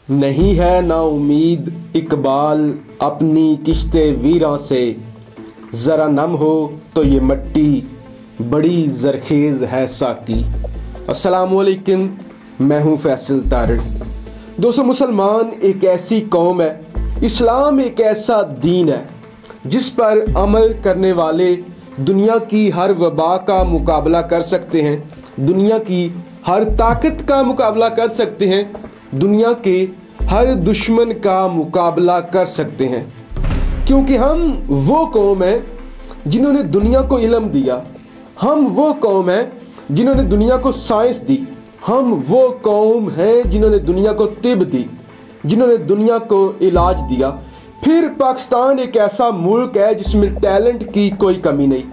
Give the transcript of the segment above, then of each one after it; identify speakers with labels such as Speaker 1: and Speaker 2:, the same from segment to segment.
Speaker 1: नहीं है ना उम्मीद इकबाल अपनी किश्ते वीरां से, ज़रा नम हो तो ये मट्टी बड़ी ज़रखेज़ है साकी। अस्सलामुअलैकुम, मैं हूँ फैसल तारड़। दोस्तों, मुसलमान एक ऐसी कौम है, इस्लाम एक ऐसा दीन है जिस पर अमल करने वाले दुनिया की हर वबा का मुकाबला कर सकते हैं, दुनिया की हर ताकत का मुकाबला कर सकते हैं, दुनिया के हर दुश्मन का मुकाबला कर सकते हैं। क्योंकि हम वो कौम है जिन्होंने दुनिया को इल्म दिया, हम वो कौम है जिन्होंने दुनिया को साइंस दी, हम वो कौम है जिन्होंने दुनिया को तिब दी, जिन्होंने दुनिया को इलाज दिया। फिर पाकिस्तान एक ऐसा मुल्क है जिसमें टैलेंट की कोई कमी नहीं।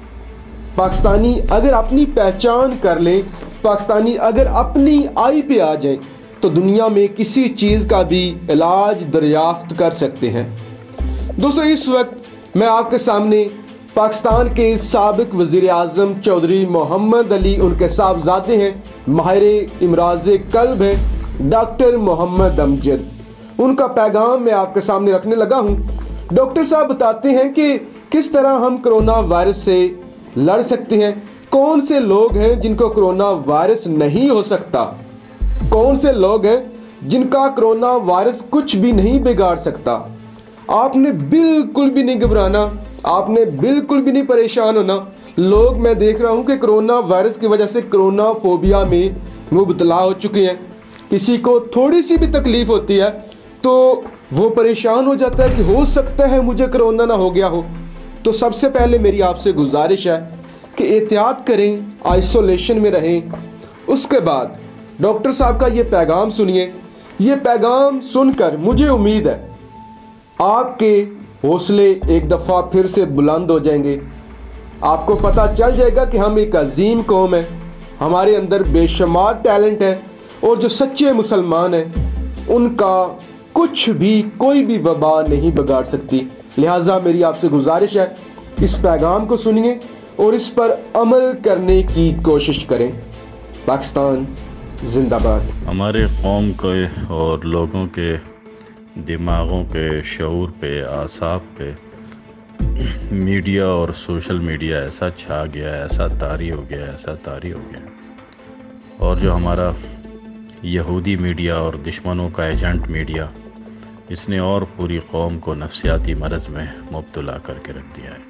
Speaker 1: पाकिस्तानी अगर अपनी पहचान कर लें, पाकिस्तानी अगर अपनी आई पे आ जाए तो दुनिया में किसी चीज़ का भी इलाज दरियाफ्त कर सकते हैं। दोस्तों, इस वक्त मैं आपके सामने पाकिस्तान के साबिक वज़ीर आज़म चौधरी मोहम्मद अली, उनके साहबजादे हैं, माहिर इमराज़ क़ल्ब हैं, डॉक्टर मोहम्मद अमजद, उनका पैगाम मैं आपके सामने रखने लगा हूँ। डॉक्टर साहब बताते हैं कि किस तरह हम कोरोना वायरस से लड़ सकते हैं, कौन से लोग हैं जिनको कोरोना वायरस नहीं हो सकता, कौन से लोग हैं जिनका कोरोना वायरस कुछ भी नहीं बिगाड़ सकता। आपने बिल्कुल भी नहीं घबराना, आपने बिल्कुल भी नहीं परेशान होना। लोग मैं देख रहा हूँ कि कोरोना वायरस की वजह से कोरोना फोबिया में मुबतला हो चुके हैं। किसी को थोड़ी सी भी तकलीफ़ होती है तो वो परेशान हो जाता है कि हो सकता है मुझे कोरोना ना हो गया हो। तो सबसे पहले मेरी आपसे गुजारिश है कि एहतियात करें, आइसोलेशन में रहें। उसके बाद डॉक्टर साहब का ये पैगाम सुनिए। ये पैगाम सुनकर मुझे उम्मीद है आपके हौसले एक दफ़ा फिर से बुलंद हो जाएंगे। आपको पता चल जाएगा कि हम एक अजीम कौम है, हमारे अंदर बेशुमार टैलेंट है, और जो सच्चे मुसलमान हैं उनका कुछ भी कोई भी वबा नहीं बिगाड़ सकती। लिहाजा मेरी आपसे गुजारिश है, इस पैगाम को सुनिए और इस पर अमल करने की कोशिश करें। पाकिस्तान जिंदाबाद।
Speaker 2: हमारे कौम के और लोगों के दिमागों के शऊर पे, आसाब पे मीडिया और सोशल मीडिया ऐसा छा गया है, ऐसा तारी हो गया, ऐसा तारी हो गया। और जो हमारा यहूदी मीडिया और दुश्मनों का एजेंट मीडिया, इसने और पूरी कौम को नफ्सियाती मरज़ में मुब्तला करके रख दिया है।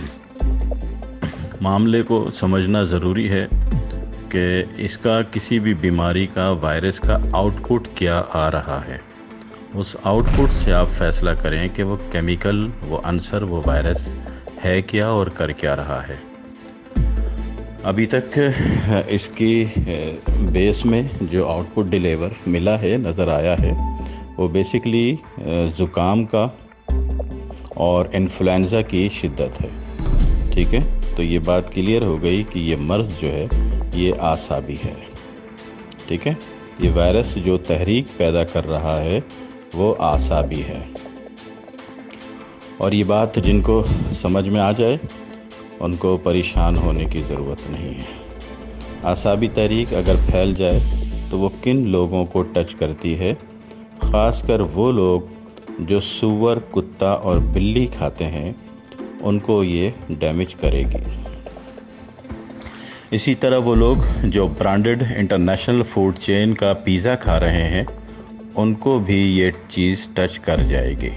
Speaker 2: मामले को समझना ज़रूरी है कि इसका किसी भी बीमारी का, वायरस का आउटपुट क्या आ रहा है। उस आउटपुट से आप फैसला करें कि वो केमिकल, वो अंसर, वो वायरस है क्या और कर क्या रहा है। अभी तक इसकी बेस में जो आउटपुट डिलीवर मिला है, नज़र आया है, वो बेसिकली ज़ुकाम का और इन्फ्लुएंज़ा की शिद्दत है। ठीक है, तो ये बात क्लियर हो गई कि ये मर्ज़ जो है ये आसाबी है। ठीक है, ये वायरस जो तहरीक पैदा कर रहा है वो आसाबी है। और ये बात जिनको समझ में आ जाए उनको परेशान होने की ज़रूरत नहीं है। आसाबी तहरीक अगर फैल जाए तो वो किन लोगों को टच करती है? ख़ासकर वो लोग जो सूअर, कुत्ता और बिल्ली खाते हैं, उनको ये डैमेज करेगी। इसी तरह वो लोग जो ब्रांडेड इंटरनेशनल फूड चेन का पिज़्ज़ा खा रहे हैं, उनको भी ये चीज़ टच कर जाएगी।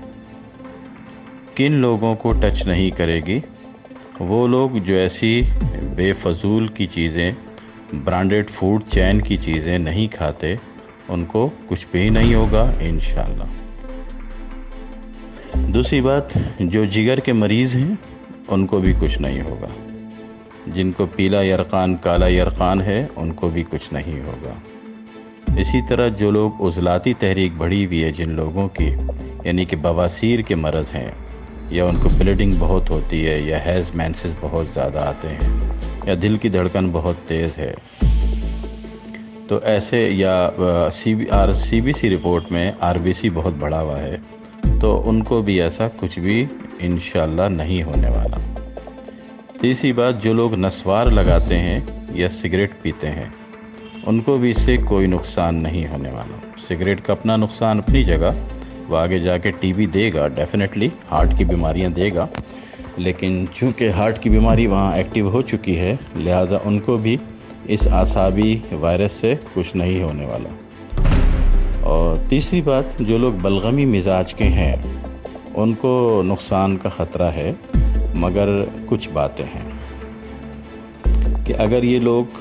Speaker 2: किन लोगों को टच नहीं करेगी? वो लोग जो ऐसी बेफजूल की चीज़ें, ब्रांडेड फूड चेन की चीज़ें नहीं खाते, उनको कुछ भी नहीं होगा इंशाअल्लाह। दूसरी बात, जो जिगर के मरीज़ हैं उनको भी कुछ नहीं होगा। जिनको पीला यरकान, काला यरकान है, उनको भी कुछ नहीं होगा। इसी तरह जो लोग उज़लाती तहरीक बढ़ी हुई है, जिन लोगों की यानी कि बवासीर के मरज़ हैं, या उनको ब्लीडिंग बहुत होती है, या हैज़ मेंसेस बहुत ज़्यादा आते हैं, या दिल की धड़कन बहुत तेज़ है, तो ऐसे, या CBC रिपोर्ट में RBC बहुत बढ़ा हुआ है, तो उनको भी ऐसा कुछ भी इंशाअल्लाह नहीं होने वाला। तीसरी बात, जो लोग नस्वार लगाते हैं या सिगरेट पीते हैं, उनको भी इससे कोई नुकसान नहीं होने वाला। سگریٹ کا اپنا نقصان اپنی جگہ، وہ آگے جا کے ٹی بی دے گا، ڈیفینیٹلی ہارٹ کی بیماریاں دے گا، لیکن چونکہ ہارٹ کی بیماری وہاں ایکٹیو ہو چکی ہے، لہٰذا ان کو بھی اس اعصابی وائرس سے کچھ نہیں ہونے والا۔ اور تیسری بات، جو لوگ بلغمی مزاج کے ہیں ان کو نقصان کا خطرہ ہے، مگر کچھ باتیں ہیں کہ اگر یہ لوگ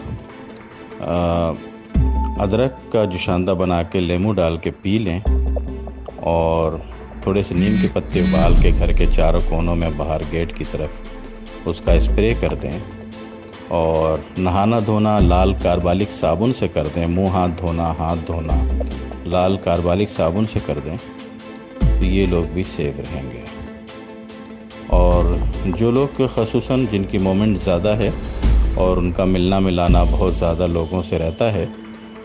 Speaker 2: ادرک کا جوشاندہ بنا کے لیمو ڈال کے پی لیں اور تھوڑے سے نیم کے پتے ابال کے گھر کے چاروں کونوں میں باہر گیٹ کی طرف اس کا اسپرے کر دیں اور نہانا دھونا لال کاربالک صابن سے کر دیں، منہ ہاتھ دھونا لال کاربالک صابن سے کر دیں، تو یہ لوگ بھی سیف رہیں گے۔ اور جو لوگ خصوصاً جن کی مومنٹ زیادہ ہے اور ان کا ملنا ملانا بہت زیادہ لوگوں سے رہتا ہے،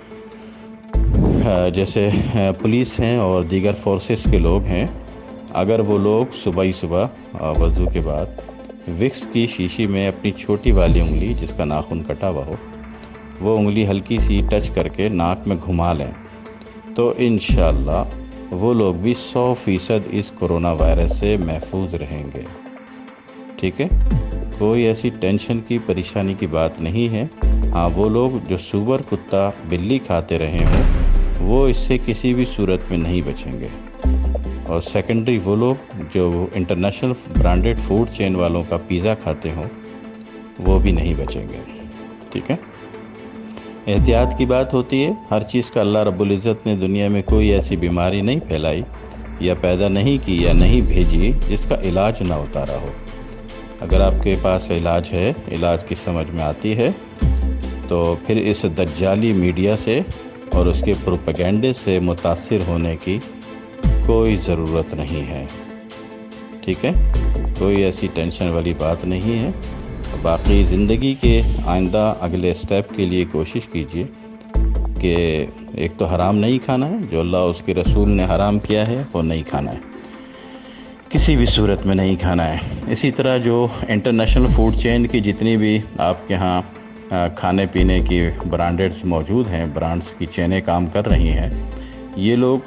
Speaker 2: جیسے پولیس ہیں اور دیگر فورسز کے لوگ ہیں، اگر وہ لوگ صبح وضو کے بعد وکس کی شیشی میں اپنی چھوٹی والی انگلی جس کا ناخن کٹا ہوا ہو، وہ انگلی ہلکی سی ٹچ کر کے ناک میں گھما لیں تو انشاءاللہ وہ لوگ بھی 100% اس کرونا وائرس سے محفوظ رہیں گے۔ ٹھیک ہے، کوئی ایسی ٹینشن کی پریشانی کی بات نہیں ہے۔ ہاں، وہ لوگ جو سور کتا بلی کھاتے رہے ہوں وہ اس سے کسی بھی صورت میں نہیں بچیں گے، اور سیکنڈری وہ لوگ جو انٹرنیشنل برانڈڈ فوڈ چین والوں کا پیزا کھاتے ہوں وہ بھی نہیں بچیں گے۔ ٹھیک ہے، احتیاط کی بات ہوتی ہے، ہر چیز کا اللہ رب العزت نے دنیا میں کوئی ایسی بیماری نہیں پھیلائی یا پیدا نہیں کی یا نہیں بھیجی جس کا علاج نہ اتارا ہو۔ اگر آپ کے پاس علاج ہے، علاج کی سمجھ میں آتی ہے، تو پھر اس دجالی میڈیا سے اور اس کے پروپیگنڈے سے متاثر ہونے کی کوئی ضرورت نہیں ہے۔ ٹھیک ہے، کوئی ایسی ٹینشن والی بات نہیں ہے۔ باقی زندگی کے آئندہ اگلے سٹیپ کے لیے کوشش کیجیے کہ ایک تو حرام نہیں کھانا ہے، جو اللہ اس کے رسول نے حرام کیا ہے وہ نہیں کھانا ہے، کسی بھی صورت میں نہیں کھانا ہے۔ اسی طرح جو انٹرنیشنل فوڈ چین کی جتنی بھی آپ کے ہاں کھانے پینے کی برانڈڈز موجود ہیں، برانڈز کی چینیں کام کر رہی ہیں، یہ لوگ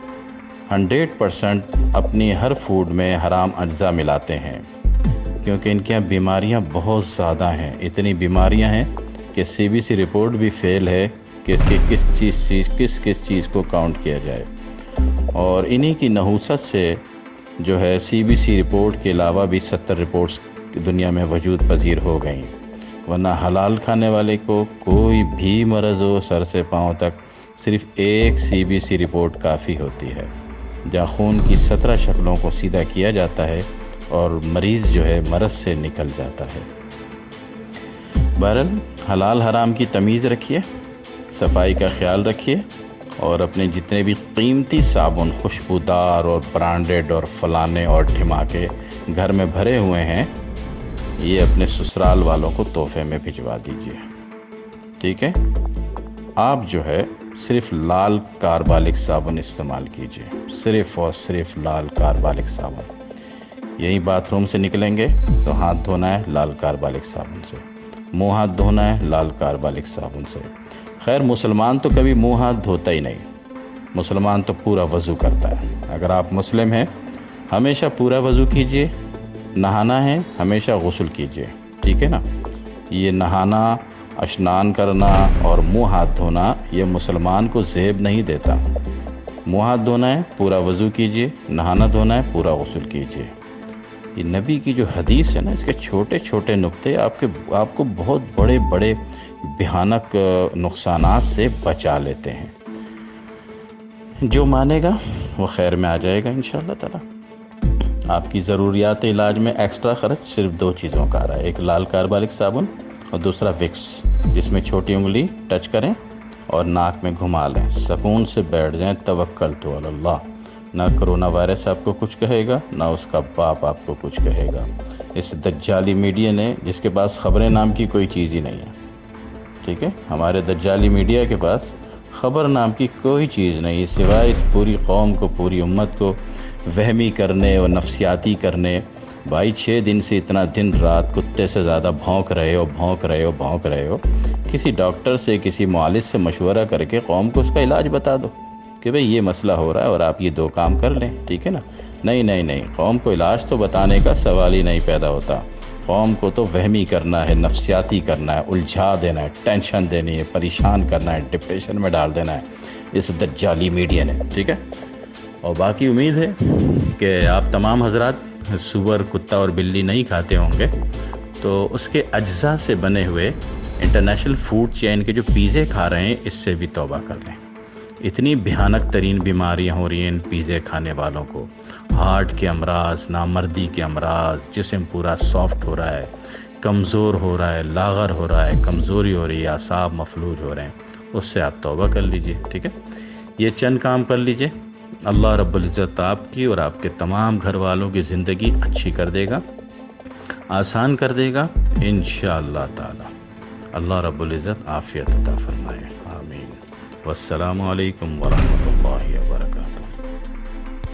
Speaker 2: 100% اپنی ہر فوڈ میں حرام اجزاء ملاتے ہیں، کیونکہ ان کے یہاں بیماریاں بہت زیادہ ہیں۔ اتنی بیماریاں ہیں کہ CBC رپورٹ بھی فیل ہے کہ اس کی کس چیز کو کاؤنٹ کیا جائے، اور انہی کی نحوست سے جو ہے CBC رپورٹ کے علاوہ بھی 70 رپورٹس دنیا میں وجود پذیر ہو گئیں، ورنہ حلال کھانے والے کو کوئی بھی مرض ہو سر سے پاؤں تک صرف ایک CBC رپورٹ کافی ہوتی ہے، جہاں خون کی 17 شکلوں کو سیدھا کیا جاتا ہے اور مریض جو ہے مرض سے نکل جاتا ہے۔ بہرحال حلال حرام کی تمیز رکھیے، صفائی کا خیال رکھیے، اور اپنے جتنے بھی قیمتی صابن خوشبودار اور برانڈڈ اور فلانے اور ڈھماکے گھر میں بھرے ہوئے ہیں، یہ اپنے سسرال والوں کو تحفے میں بھجوا دیجیے۔ ٹھیک ہے، آپ جو ہے صرف لال کاربالک صابن استعمال کیجیے، صرف اور صرف لال کاربالک صابن۔ یہی باتھ روم سے نکلیں گے تو ہاتھ دھونا ہے لال کاربالک صابن سے، منہ ہاتھ دھونا ہے لال کاربالک صابن سے۔ خیر، مسلمان تو کبھی منہ ہاتھ دھوتا ہی نہیں، مسلمان تو پورا وضو کرتا ہے۔ اگر آپ مسلم ہیں، ہمیشہ پورا وضو کیجیے، نہانا ہے ہمیشہ غسل کیجیے۔ ٹھیک ہے نا، یہ نہانا، اشنان کرنا اور منہ ہاتھ دھونا یہ مسلمان کو زیب نہیں دیتا۔ منہ ہاتھ دھونا ہے پورا وضو کیجیے، نہانا دھونا ہے پورا غسل کیجیے۔ یہ نبی کی جو حدیث ہے نا، اس کے چھوٹے چھوٹے نقطے آپ کو بہت بڑے بڑے بھیانک نقصانات سے بچا لیتے ہیں۔ جو مانے گا وہ خیر میں آ جائے گا انشاءاللہ تعالی۔ آپ کی ضروریات علاج میں ایکسٹرا خرچ صرف 2 چیزوں کا آ رہا ہے، ایک لال کاربالک صابن اور دوسرا وکس، جس میں چھوٹی انگلی ٹچ کریں اور ناک میں گھما لیں، سکون سے بیٹھ جائیں، توکلت علی اللہ۔ نہ کرونا وائرس آپ کو کچھ کہے گا، نہ اس کا باپ آپ کو کچھ کہے گا۔ اس دجالی میڈیا نے، جس کے پاس خبریں نام کی کوئی چیز ہی نہیں ہے، ٹھیک ہے، ہمارے دجالی میڈیا کے پاس خبر نام کی کوئی چیز نہیں سوائے اس پوری قوم کو، پوری امت کو وہمی کرنے اور نفسیاتی کرنے۔ بھائی 6 دن سے اتنا دن رات کتے سے زیادہ بھونک رہے ہو، کسی ڈاکٹر سے، کسی معالج سے مشورہ کر کے قوم کو اس کا علاج بتا دو۔ کہ بھئی یہ مسئلہ ہو رہا ہے اور آپ یہ 2 کام کر لیں، ٹھیک ہے نا۔ نہیں، قوم کو علاج تو بتانے کا سوال ہی نہیں پیدا ہوتا، قوم کو تو وہمی کرنا ہے، نفسیاتی کرنا ہے، الجھا دینا ہے، ٹینشن دینی ہے، پریشان کرنا ہے، ڈپریشن میں ڈال دینا ہے اس دجالی میڈیا نے، ٹھیک ہے۔ اور باقی امید ہے کہ آپ تمام حضرات سور، کتا اور بلی نہیں کھاتے ہوں گے، تو اس کے اجزاء سے بنے ہوئے انٹرنیشنل فوڈ چین کے جو پیزے کھا رہے ہیں اس سے بھی توبہ کر لیں۔ اتنی بھیانک ترین بیماریاں ہو رہی ہیں ان پیزے کھانے والوں کو، ہارٹ کے امراض، نامردی کے امراض، جسم پورا سافٹ ہو رہا ہے، کمزور ہو رہا ہے، لاغر ہو رہا ہے، کمزوری ہو رہی ہے، اعصاب مفلوج ہو رہے ہیں، اس سے آپ توبہ کر لیجئے، ٹھیک ہے۔ یہ چند کام کر لیجئے، اللہ رب العزت آپ کی اور آپ کے تمام گھر والوں کی زندگی اچھی کر دے گا، آسان کر دے گا انشاءاللہ تعالی۔ اللہ رب العزت عافیت عطا فرمائے، آمین۔ والسلام علیکم ورحمۃ اللہ وبرکاتہ۔